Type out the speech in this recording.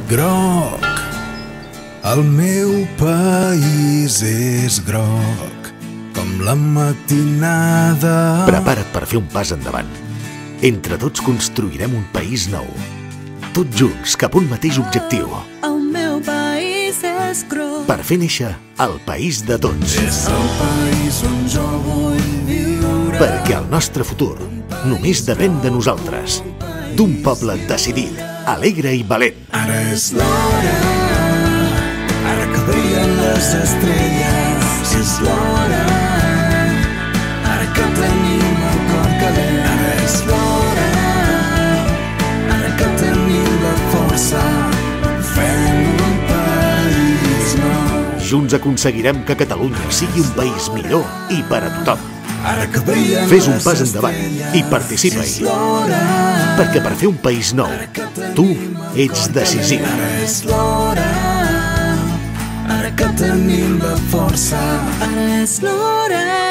Groc, el meu país és groc, com la matinada. Prepara't per fer un pas endavant. Entre tots construirem un país nou. Tots junts, cap a un mateix objectiu. El meu país és groc. Per fer néixer el país de tots. És el país on jo vull viure. Perquè el nostre futur només depèn de nosaltres. D'un poble decidit, alegre i valent. Ara és l'hora, ara que brillen les estrelles. És l'hora, ara que tenim el cor calent. Ara és l'hora, ara que tenim la força. Fem un país nou. Junts aconseguirem que Catalunya sigui un país millor i per a tothom. Ara que brillen Fes un les pas endavant i estrelles. participa-hi. És l'hora, Perquè per fer un país nou, tu ets decisiu. ara és l'hora, ara que tenim la força. Ara és l'hora.